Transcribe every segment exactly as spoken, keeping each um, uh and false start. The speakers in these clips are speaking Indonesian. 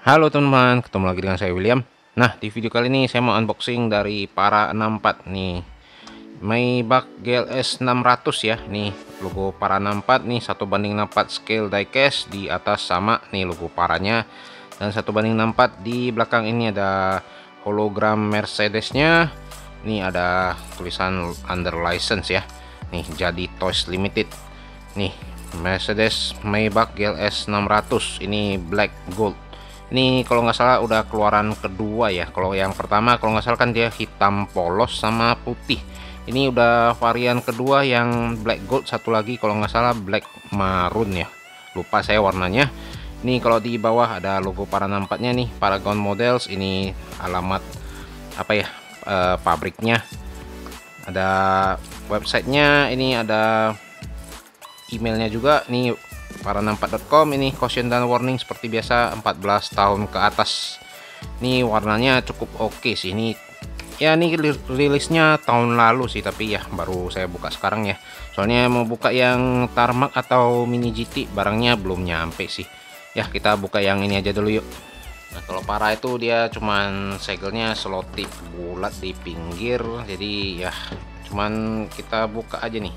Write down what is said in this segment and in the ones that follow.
Halo teman-teman, ketemu lagi dengan saya William. Nah, di video kali ini saya mau unboxing dari Para enam empat nih. Maybach G L S enam ratus ya. Nih logo Para enam empat nih satu banding enam empat scale diecast, di atas sama nih logo Paranya, dan satu banding enam empat di belakang ini ada hologram Mercedesnya. Nih ada tulisan under license ya. Nih jadi Toys Limited. Nih Mercedes Maybach G L S enam ratus ini black gold. Ini kalau nggak salah udah keluaran kedua ya. Kalau yang pertama kalau nggak salah kan dia hitam polos sama putih. Ini udah varian kedua yang black gold, satu lagi kalau nggak salah black maroon ya. Lupa saya warnanya. Ini kalau di bawah ada logo Para enam empat nya nih, Paragon Models. Ini alamat apa ya, e, pabriknya. Ada websitenya, ini ada emailnya juga nih, para enam empat dot com. Ini caution dan warning seperti biasa, empat belas tahun ke atas. Ini warnanya cukup oke sih. Ini ya ini rilisnya tahun lalu sih, tapi ya baru saya buka sekarang ya. Soalnya mau buka yang Tarmac atau Mini G T barangnya belum nyampe sih. Ya kita buka yang ini aja dulu yuk. Nah kalau Para itu dia cuman segelnya selotip bulat di pinggir, jadi ya cuman kita buka aja nih.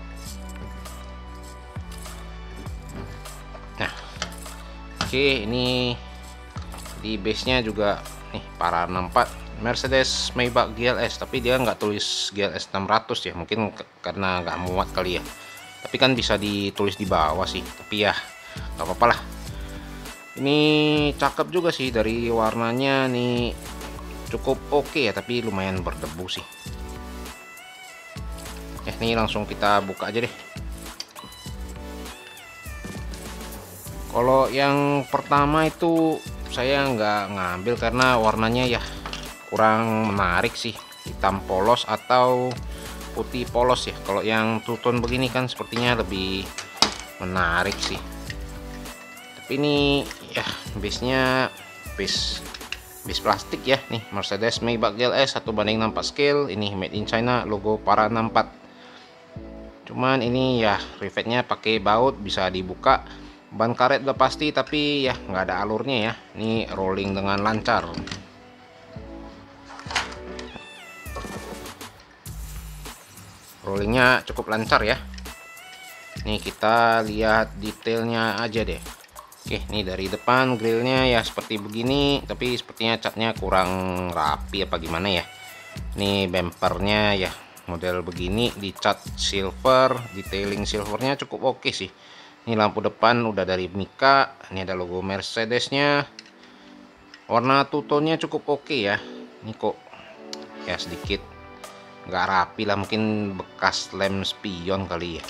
Oke, ini di base nya juga nih Para enam empat Mercedes Maybach G L S, tapi dia nggak tulis G L S enam ratus ya, mungkin karena nggak muat kali ya. Tapi kan bisa ditulis di bawah sih, tapi ya nggak apa-apa lah. Ini cakep juga sih dari warnanya nih, cukup oke ya, tapi lumayan berdebu sih. Ya nih langsung kita buka aja deh. Kalau yang pertama itu saya nggak ngambil karena warnanya ya kurang menarik sih, hitam polos atau putih polos ya. Kalau yang two tone begini kan sepertinya lebih menarik sih. Tapi ini ya base nya base base plastik ya nih, Mercedes Maybach G L S satu banding enam empat scale. Ini made in China, logo Para enam empat. Cuman ini ya rivetnya pakai baut, bisa dibuka. Ban karet udah pasti, tapi ya nggak ada alurnya ya. Ini rolling dengan lancar. Rollingnya cukup lancar ya. Nih kita lihat detailnya aja deh. Oke, nih dari depan grillnya ya seperti begini, tapi sepertinya catnya kurang rapi apa gimana ya. Nih bumpernya ya model begini, dicat silver, detailing silvernya cukup oke sih. Ini lampu depan udah dari Mika. Ini ada logo Mercedesnya. Warna two tone-nya cukup oke ya. Ini kok ya sedikit nggak rapi lah, mungkin bekas lem spion kali ya.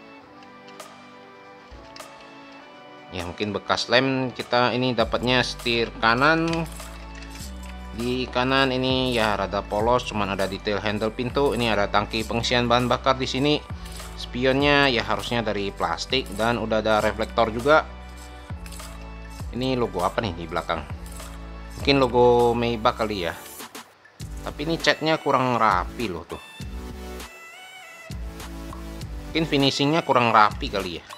Ya mungkin bekas lem. Kita ini dapatnya setir kanan. Di kanan ini ya rada polos, cuman ada detail handle pintu. Ini ada tangki pengisian bahan bakar di sini. Spionnya ya harusnya dari plastik dan udah ada reflektor juga. Ini logo apa nih di belakang? Mungkin logo Maybach kali ya. Tapi ini catnya kurang rapi loh tuh. Mungkin finishingnya kurang rapi kali ya.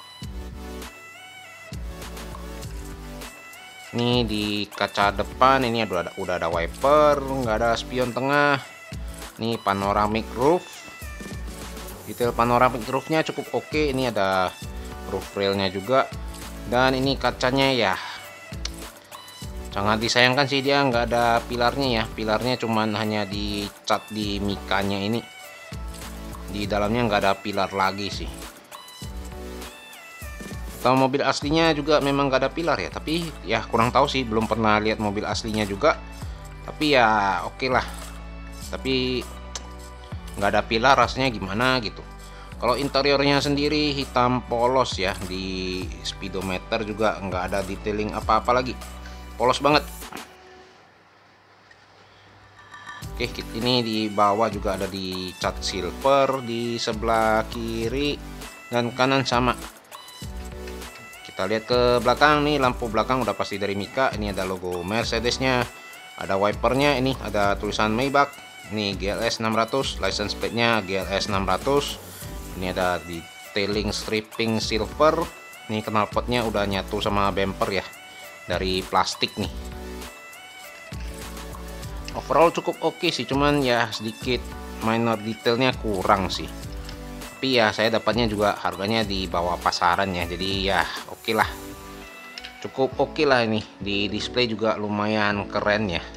Ini di kaca depan ini udah ada udah ada wiper, nggak ada spion tengah. Ini panoramic roof. Detail panoramic roofnya cukup oke. Ini ada roof railnya juga, dan ini kacanya ya sangat disayangkan sih, dia nggak ada pilarnya ya. Pilarnya cuman hanya dicat di mikanya ini, di dalamnya nggak ada pilar lagi sih. Atau mobil aslinya juga memang nggak ada pilar ya, tapi ya kurang tahu sih, belum pernah lihat mobil aslinya juga. Tapi ya oke lah, tapi nggak ada pilar rasanya gimana gitu. Kalau interiornya sendiri hitam polos ya, di speedometer juga nggak ada detailing apa-apa lagi, polos banget. Oke, ini di bawah juga ada di cat silver, di sebelah kiri dan kanan sama. Kita lihat ke belakang nih, lampu belakang udah pasti dari Mika. Ini ada logo Mercedesnya, ada wipernya, ini ada tulisan Maybach. Ini G L S enam ratus, license plate-nya G L S enam ratus. Ini ada detailing stripping silver. Ini knalpotnya udah nyatu sama bumper ya. dari plastik nih. Overall cukup oke sih, cuman ya sedikit minor detailnya kurang sih. Tapi ya saya dapatnya juga harganya di bawah pasaran ya, jadi ya oke lah, cukup oke lah. Ini di display juga lumayan keren ya.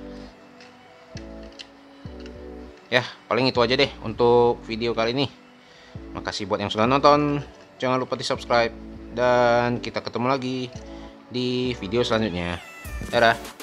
Ya paling itu aja deh untuk video kali ini. Makasih buat yang sudah nonton, jangan lupa di subscribe, dan kita ketemu lagi di video selanjutnya. Dadah.